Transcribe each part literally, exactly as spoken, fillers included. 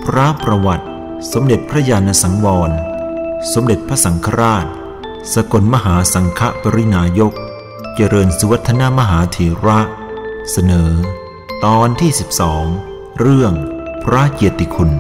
พระประวัติสมเด็จพระญาณสังวรสมเด็จพระสังฆราชสกลมหาสังฆปรินายกเจริญสุวัฒนมหาเถระเสนอตอนที่สิบสองเรื่องพระเกียรติคุณ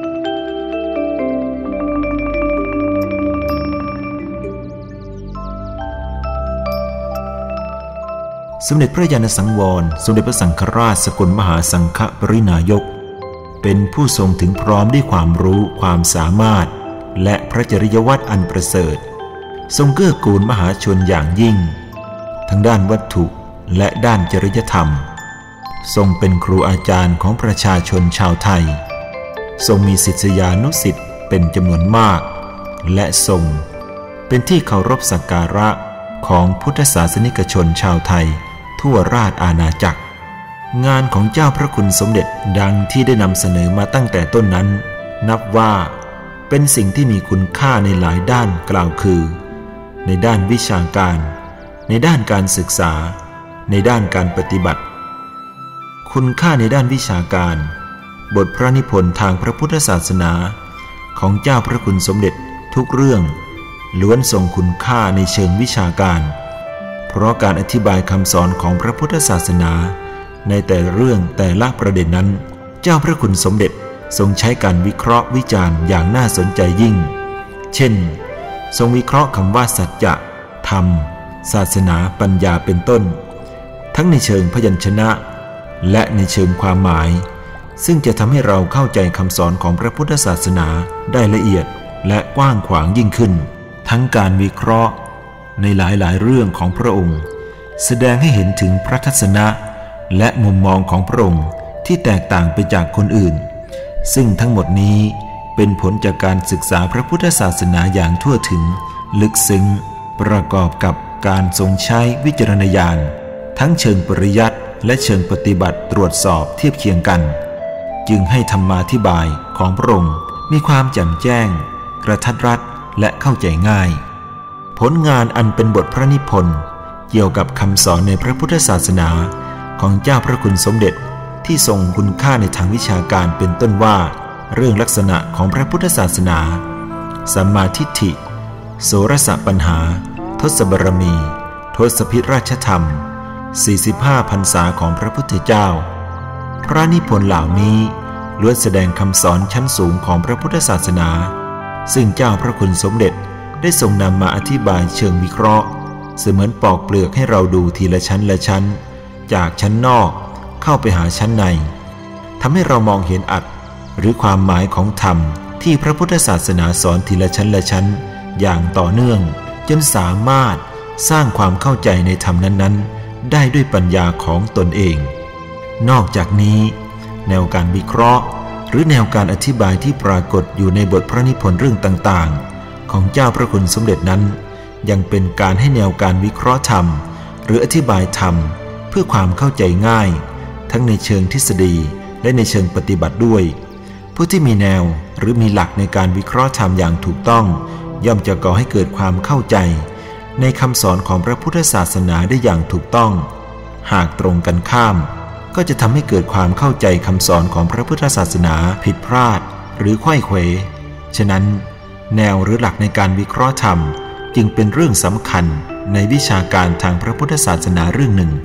สมเด็จพระญาณสังวรสมเด็จพระสังฆราชสกลมหาสังฆปรินายกเป็นผู้ทรงถึงพร้อมด้วยความรู้ความสามารถและพระจริยวัตรอันประเสริฐทรงเกื้อกูลมหาชนอย่างยิ่งทั้งด้านวัตถุและด้านจริยธรรมทรงเป็นครูอาจารย์ของประชาชนชาวไทยทรงมีศิษยานุศิษย์เป็นจำนวนมากและทรงเป็นที่เคารพสักการะของพุทธศาสนิกชนชาวไทยทั่วราชอาณาจักรงานของเจ้าพระคุณสมเด็จดังที่ได้นำเสนอมาตั้งแต่ต้นนั้นนับว่าเป็นสิ่งที่มีคุณค่าในหลายด้านกล่าวคือในด้านวิชาการในด้านการศึกษาในด้านการปฏิบัติคุณค่าในด้านวิชาการบทพระนิพนธ์ทางพระพุทธศาสนาของเจ้าพระคุณสมเด็จทุกเรื่องล้วนทรงคุณค่าในเชิงวิชาการเพราะการอธิบายคำสอนของพระพุทธศาสนาในแต่เรื่องแต่ละประเด็นนั้นเจ้าพระคุณสมเด็จทรงใช้การวิเคราะห์วิจารณ์อย่างน่าสนใจยิ่งเช่นทรงวิเคราะห์คำว่าสัจจะธรรมศาสนาปัญญาเป็นต้นทั้งในเชิงพยัญชนะและในเชิงความหมายซึ่งจะทำให้เราเข้าใจคำสอนของพระพุทธศาสนาได้ละเอียดและกว้างขวางยิ่งขึ้นทั้งการวิเคราะห์ในหลายๆเรื่องของพระองค์แสดงให้เห็นถึงพระทัศนะและมุมมองของพระองค์ที่แตกต่างไปจากคนอื่นซึ่งทั้งหมดนี้เป็นผลจากการศึกษาพระพุทธศาสนาอย่างทั่วถึงลึกซึ้งประกอบกับการทรงใช้วิจารณญาณทั้งเชิงปริยัติและเชิงปฏิบัติตรวจสอบเทียบเคียงกันจึงให้ธรรมาธิบายของพระองค์มีความแจ่มแจ้งกระทัดรัดและเข้าใจง่ายผลงานอันเป็นบทพระนิพนธ์เกี่ยวกับคำสอนในพระพุทธศาสนาของเจ้าพระคุณสมเด็จที่ทรงคุณค่าในทางวิชาการเป็นต้นว่าเรื่องลักษณะของพระพุทธศาสนาสัมมาทิฏฐิโสรสปัญหาทศบารมีทศพิราชธรรมสี่สิบห้าพรรษาของพระพุทธเจ้าพระนิพนธ์เหล่านี้ล้วนแสดงคำสอนชั้นสูงของพระพุทธศาสนาซึ่งเจ้าพระคุณสมเด็จได้ทรงนำมาอธิบายเชิงวิเคราะห์เสมือนปอกเปลือกให้เราดูทีละชั้นละชั้นจากชั้นนอกเข้าไปหาชั้นในทำให้เรามองเห็นอัตหรือความหมายของธรรมที่พระพุทธศาสนาสอนทีละชั้นละชั้นอย่างต่อเนื่องจนสามารถสร้างความเข้าใจในธรรมนั้นๆได้ด้วยปัญญาของตนเองนอกจากนี้แนวการวิเคราะห์หรือแนวการอธิบายที่ปรากฏอยู่ในบทพระนิพนธ์เรื่องต่างๆของเจ้าพระคุณสมเด็จนั้นยังเป็นการให้แนวการวิเคราะห์ธรรมหรืออธิบายธรรมเพื่อความเข้าใจง่ายทั้งในเชิงทฤษฎีและในเชิงปฏิบัติด้วยผู้ที่มีแนวหรือมีหลักในการวิเคราะห์ธรรมอย่างถูกต้องย่อมจะก่อให้เกิดความเข้าใจในคำสอนของพระพุทธศาสนาได้อย่างถูกต้องหากตรงกันข้ามก็จะทำให้เกิดความเข้าใจคำสอนของพระพุทธศาสนาผิดพลาดหรือไขว้เขวฉะนั้นแนวหรือหลักในการวิเคราะห์ธรรมจึงเป็นเรื่องสำคัญในวิชาการทางพระพุทธศาสนาเรื่องหนึ่ง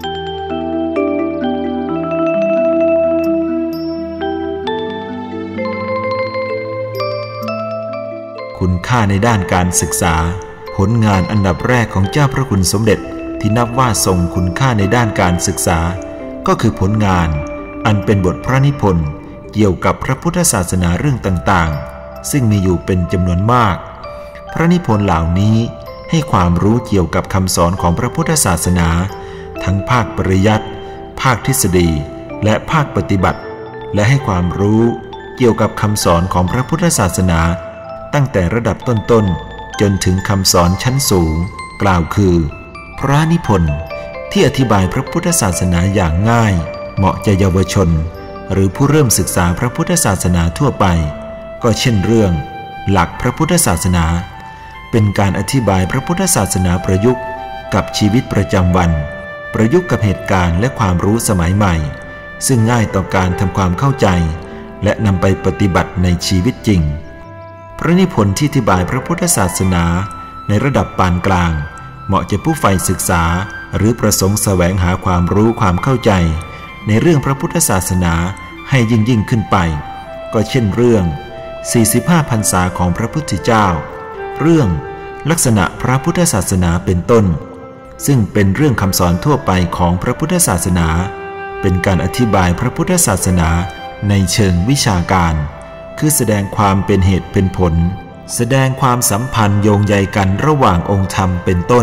คุณค่าในด้านการศึกษาผลงานอันดับแรกของเจ้าพระคุณสมเด็จที่นับว่าทรงคุณค่าในด้านการศึกษาก็คือผลงานอันเป็นบทพระนิพนธ์เกี่ยวกับพระพุทธศาสนาเรื่องต่างๆซึ่งมีอยู่เป็นจำนวนมากพระนิพนธ์เหล่านี้ให้ความรู้เกี่ยวกับคำสอนของพระพุทธศาสนาทั้งภาคปริยัติภาคทฤษฎีและภาคปฏิบัติและให้ความรู้เกี่ยวกับคำสอนของพระพุทธศาสนาตั้งแต่ระดับต้นๆจนถึงคำสอนชั้นสูงกล่าวคือพระนิพนธ์ที่อธิบายพระพุทธศาสนาอย่างง่ายเหมาะแก่เยาวชนหรือผู้เริ่มศึกษาพระพุทธศาสนาทั่วไปก็เช่นเรื่องหลักพระพุทธศาสนาเป็นการอธิบายพระพุทธศาสนาประยุกต์กับชีวิตประจำวันประยุกต์กับเหตุการณ์และความรู้สมัยใหม่ซึ่งง่ายต่อการทำความเข้าใจและนำไปปฏิบัติในชีวิตจริงพระนิพนธ์ที่อธิบายพระพุทธศาสนาในระดับปานกลางเหมาะแก่ผู้ใฝ่ศึกษาหรือประสงค์แสวงหาความรู้ความเข้าใจในเรื่องพระพุทธศาสนาให้ยิ่งยิ่งขึ้นไปก็เช่นเรื่องสี่สิบห้าพรรษาของพระพุทธเจ้าเรื่องลักษณะพระพุทธศาสนาเป็นต้นซึ่งเป็นเรื่องคำสอนทั่วไปของพระพุทธศาสนาเป็นการอธิบายพระพุทธศาสนาในเชิงวิชาการคือแสดงความเป็นเหตุเป็นผลแสดงความสัมพันธ์โยงใยกันระหว่างองค์ธรรมเป็นต้น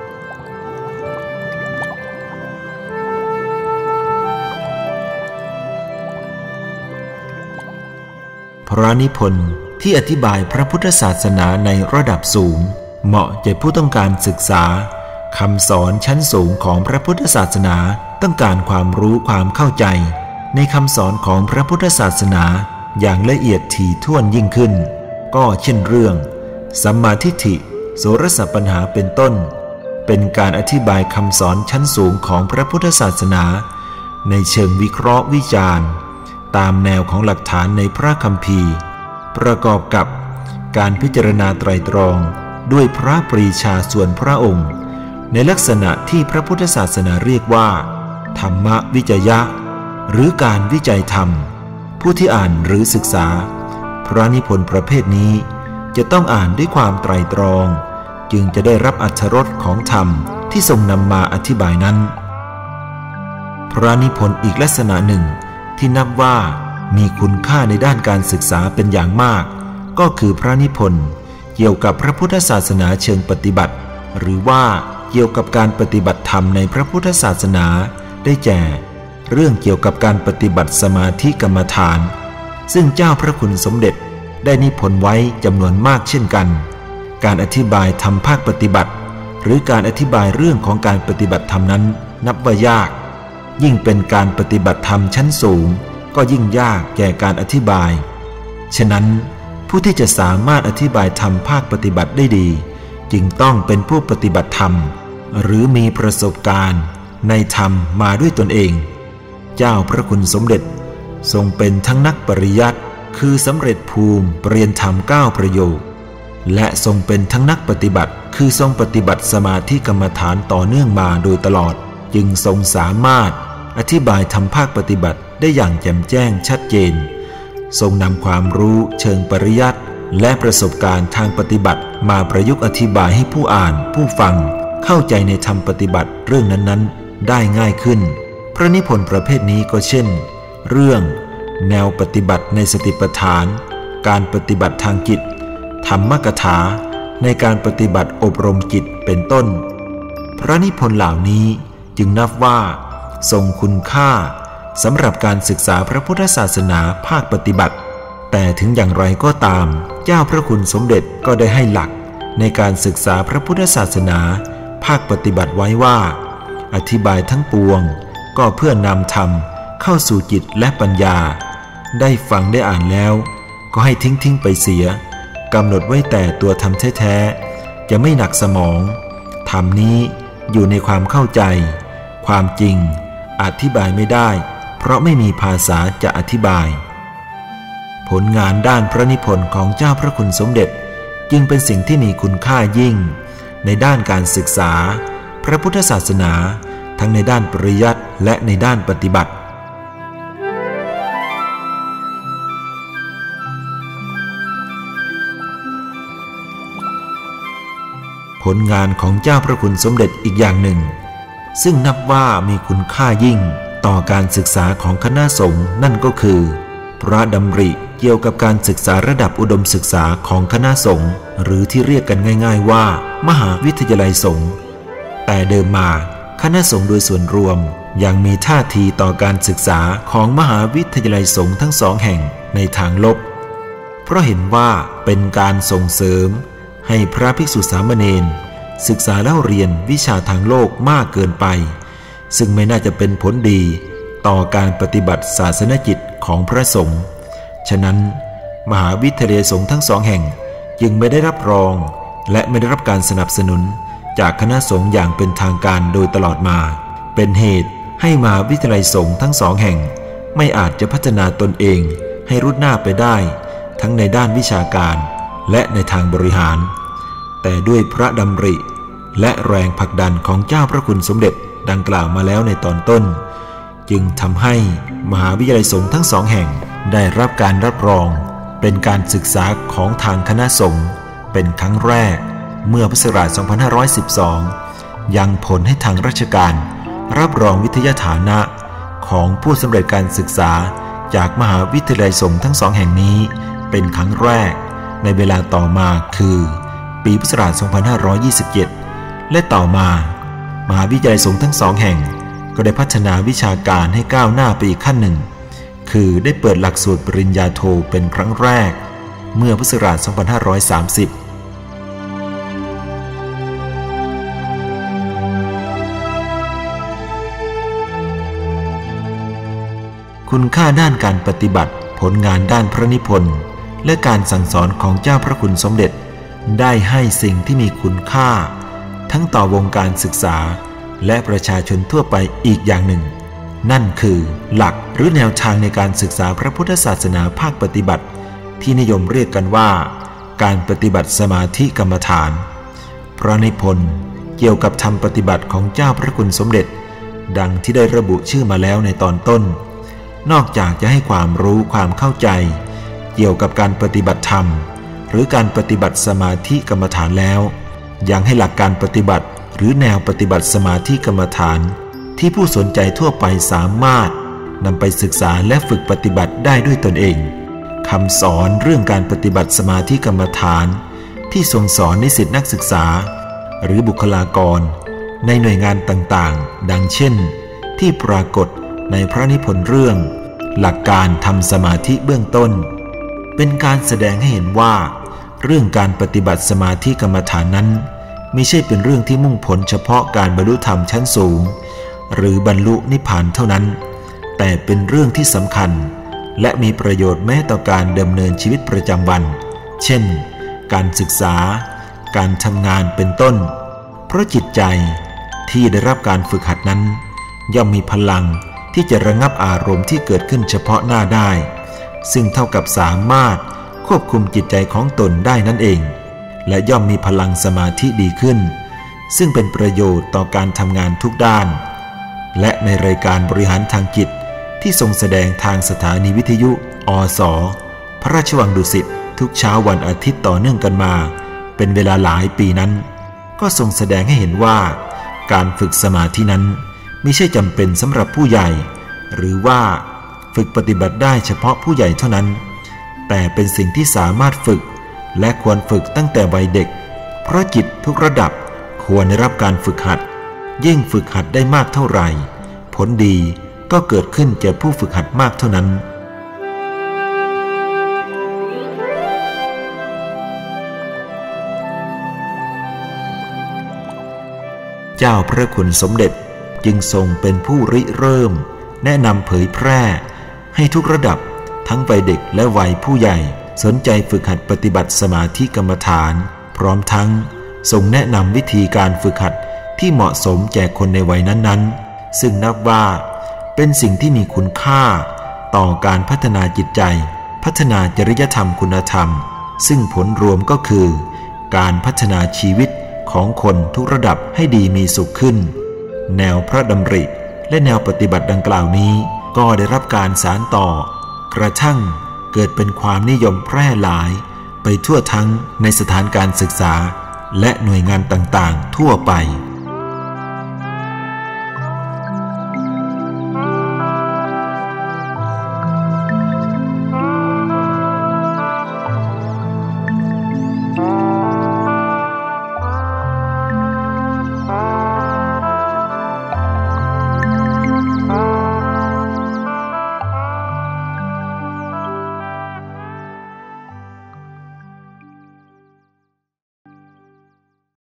พระนิพนธ์ที่อธิบายพระพุทธศาสนาในระดับสูงเหมาะแก่ผู้ต้องการศึกษาคำสอนชั้นสูงของพระพุทธศาสนาต้องการความรู้ความเข้าใจในคำสอนของพระพุทธศาสนาอย่างละเอียดถี่ถ้วนยิ่งขึ้นก็เช่นเรื่องสัมมาทิฏฐิโสรสปัญหาเป็นต้นเป็นการอธิบายคำสอนชั้นสูงของพระพุทธศาสนาในเชิงวิเคราะห์วิจารณ์ตามแนวของหลักฐานในพระคัมภีร์ประกอบกับการพิจารณาไตรตรองด้วยพระปรีชาส่วนพระองค์ในลักษณะที่พระพุทธศาสนาเรียกว่าธรรมวิจยะหรือการวิจัยธรรมผู้ที่อ่านหรือศึกษาพระนิพนธ์ประเภทนี้จะต้องอ่านด้วยความไตรตรองจึงจะได้รับอรรถรสของธรรมที่ทรงนำมาอธิบายนั้นพระนิพนธ์อีกลักษณะหนึ่งที่นับว่ามีคุณค่าในด้านการศึกษาเป็นอย่างมากก็คือพระนิพนธ์เกี่ยวกับพระพุทธศาสนาเชิงปฏิบัติหรือว่าเกี่ยวกับการปฏิบัติธรรมในพระพุทธศาสนาได้แก่เรื่องเกี่ยวกับการปฏิบัติสมาธิกรรมฐานซึ่งเจ้าพระคุณสมเด็จได้นิพนธ์ไว้จำนวนมากเช่นกันการอธิบายธรรมภาคปฏิบัติหรือการอธิบายเรื่องของการปฏิบัติธรรมนั้นนับว่ายากยิ่งเป็นการปฏิบัติธรรมชั้นสูงก็ยิ่งยากแก่การอธิบายฉะนั้นผู้ที่จะสามารถอธิบายธรรมภาคปฏิบัติได้ดีจึงต้องเป็นผู้ปฏิบัติธรรมหรือมีประสบการณ์ในธรรมมาด้วยตนเองเจ้าพระคุณสมเด็จทรงเป็นทั้งนักปริยัติคือสำเร็จภูมิเรียนธรรมเก้าประโยคและทรงเป็นทั้งนักปฏิบัติคือทรงปฏิบัติสมาธิกรรมฐานต่อเนื่องมาโดยตลอดจึงทรงสามารถอธิบายธรรมภาคปฏิบัติได้อย่างแจ่มแจ้งชัดเจนทรงนำความรู้เชิงปริยัติและประสบการณ์ทางปฏิบัติมาประยุกต์อธิบายให้ผู้อ่านผู้ฟังเข้าใจในธรรมปฏิบัติเรื่องนั้นๆได้ง่ายขึ้นพระนิพนธ์ประเภทนี้ก็เช่นเรื่องแนวปฏิบัติในสติปัฏฐานการปฏิบัติทางจิตธรรมกถาในการปฏิบัติอบรมจิตเป็นต้นพระนิพนธ์เหล่านี้จึงนับว่าทรงคุณค่าสำหรับการศึกษาพระพุทธศาสนาภาคปฏิบัติแต่ถึงอย่างไรก็ตามเจ้าพระคุณสมเด็จก็ได้ให้หลักในการศึกษาพระพุทธศาสนาภาคปฏิบัติไว้ว่าอธิบายทั้งปวงก็เพื่อนำธรรมเข้าสู่จิตและปัญญาได้ฟังได้อ่านแล้วก็ให้ทิ้งทิ้งไปเสียกำหนดไว้แต่ตัวธรรมแท้ๆจะไม่หนักสมองธรรมนี้อยู่ในความเข้าใจความจริงอธิบายไม่ได้เพราะไม่มีภาษาจะอธิบายผลงานด้านพระนิพนธ์ของเจ้าพระคุณสมเด็จจึงเป็นสิ่งที่มีคุณค่ายิ่งในด้านการศึกษาพระพุทธศาสนาทั้งในด้านปริยัติและในด้านปฏิบัติผลงานของเจ้าพระคุณสมเด็จอีกอย่างหนึ่งซึ่งนับว่ามีคุณค่ายิ่งต่อการศึกษาของคณะสงฆ์นั่นก็คือพระดำริเกี่ยวกับการศึกษาระดับอุดมศึกษาของคณะสงฆ์หรือที่เรียกกันง่ายๆว่ามหาวิทยาลัยสงฆ์แต่เดิมมาคณะสงฆ์โดยส่วนรวมยังมีท่าทีต่อการศึกษาของมหาวิทยาลัยสงฆ์ทั้งสองแห่งในทางลบเพราะเห็นว่าเป็นการส่งเสริมให้พระภิกษุสามเณรศึกษาเล่าเรียนวิชาทางโลกมากเกินไปซึ่งไม่น่าจะเป็นผลดีต่อการปฏิบัติศาสนกิจของพระสงฆ์ฉะนั้นมหาวิทยาลัยสงฆ์ทั้งสองแห่งจึงไม่ได้รับรองและไม่ได้รับการสนับสนุนจากคณะสงฆ์อย่างเป็นทางการโดยตลอดมาเป็นเหตุให้มหาวิทยาลัยสงฆ์ทั้งสองแห่งไม่อาจจะพัฒนาตนเองให้รุดหน้าไปได้ทั้งในด้านวิชาการและในทางบริหารแต่ด้วยพระดำริและแรงผลักดันของเจ้าพระคุณสมเด็จดังกล่าวมาแล้วในตอนต้นจึงทำให้มหาวิทยาลัยสงฆ์ทั้งสองแห่งได้รับการรับรองเป็นการศึกษาของทางคณะสงฆ์เป็นครั้งแรกเมื่อพุทธศักราช สองพันห้าร้อยสิบสอง ยังผลให้ทางราชการรับรองวิทยาฐานะของผู้สำเร็จการศึกษาจากมหาวิทยาลัยสงฆ์ทั้งสองแห่งนี้เป็นครั้งแรกในเวลาต่อมาคือปีพุทธศักราช สองพันห้าร้อยยี่สิบเจ็ด และต่อมามหาวิทยาลัยสงฆ์ทั้งสองแห่งก็ได้พัฒนาวิชาการให้ก้าวหน้าไปอีกขั้นหนึ่งคือได้เปิดหลักสูตรปริญญาโทเป็นครั้งแรกเมื่อพุทธศักราช สองพันห้าร้อยสามสิบ คุณค่าด้านการปฏิบัติผลงานด้านพระนิพนธ์และการสั่งสอนของเจ้าพระคุณสมเด็จได้ให้สิ่งที่มีคุณค่าทั้งต่อวงการศึกษาและประชาชนทั่วไปอีกอย่างหนึ่งนั่นคือหลักหรือแนวทางในการศึกษาพระพุทธศาสนาภาคปฏิบัติที่นิยมเรียกกันว่าการปฏิบัติสมาธิกรรมฐานพระนิพนธ์เกี่ยวกับธรรมปฏิบัติของเจ้าพระคุณสมเด็จดังที่ได้ระบุชื่อมาแล้วในตอนต้นนอกจากจะให้ความรู้ความเข้าใจเกี่ยวกับการปฏิบัติธรรมหรือการปฏิบัติสมาธิกรรมฐานแล้วยังให้หลักการปฏิบัติหรือแนวปฏิบัติสมาธิกรรมฐานที่ผู้สนใจทั่วไปสามารถนำไปศึกษาและฝึกปฏิบัติได้ด้วยตนเองคำสอนเรื่องการปฏิบัติสมาธิกรรมฐานที่ทรงสอนนิสิตนักศึกษาหรือบุคลากรในหน่วยงานต่างๆดังเช่นที่ปรากฏในพระนิพนธ์เรื่องหลักการทำสมาธิเบื้องต้นเป็นการแสดงให้เห็นว่าเรื่องการปฏิบัติสมาธิกรรมฐานนั้นไม่ใช่เป็นเรื่องที่มุ่งผลเฉพาะการบรรลุธรรมชั้นสูงหรือบรรลุนิพพานเท่านั้นแต่เป็นเรื่องที่สำคัญและมีประโยชน์แม้ต่อการดำเนินชีวิตประจำวันเช่นการศึกษาการทำงานเป็นต้นเพราะจิตใจที่ได้รับการฝึกหัดนั้นย่อมมีพลังที่จะระงับอารมณ์ที่เกิดขึ้นเฉพาะหน้าได้ซึ่งเท่ากับสามารถควบคุมจิตใจของตนได้นั่นเองและย่อมมีพลังสมาธิดีขึ้นซึ่งเป็นประโยชน์ต่อการทำงานทุกด้านและในรายการบริหารทางจิตที่ทรงแสดงทางสถานีวิทยุอส.พระราชวังดุสิตทุกเช้าวันอาทิตย์ต่อเนื่องกันมาเป็นเวลาหลายปีนั้นก็ทรงแสดงให้เห็นว่าการฝึกสมาธินั้นไม่ใช่จำเป็นสำหรับผู้ใหญ่หรือว่าฝึกปฏิบัติได้เฉพาะผู้ใหญ่เท่านั้นแต่เป็นสิ่งที่สามารถฝึกและควรฝึกตั้งแต่วัยเด็กเพราะจิตทุกระดับควรได้รับการฝึกหัดยิ่งฝึกหัดได้มากเท่าไหร่ผลดีก็เกิดขึ้นแก่ผู้ฝึกหัดมากเท่านั้นเจ้าพระคุณสมเด็จจึงทรงเป็นผู้ริเริ่มแนะนำเผยแพร่ให้ทุกระดับทั้งวัยเด็กและวัยผู้ใหญ่สนใจฝึกหัดปฏิบัติสมาธิกรรมฐานพร้อมทั้งทรงแนะนำวิธีการฝึกหัดที่เหมาะสมแก่คนในวัยนั้นๆซึ่งนับว่าเป็นสิ่งที่มีคุณค่าต่อการพัฒนาจิตใจพัฒนาจริยธรรมคุณธรรมซึ่งผลรวมก็คือการพัฒนาชีวิตของคนทุกระดับให้ดีมีสุขขึ้นแนวพระดำริและแนวปฏิบัติดังกล่าวนี้ก็ได้รับการสานต่อกระทั่งเกิดเป็นความนิยมแพร่หลายไปทั่วทั้งในสถานการศึกษาและหน่วยงานต่างๆทั่วไป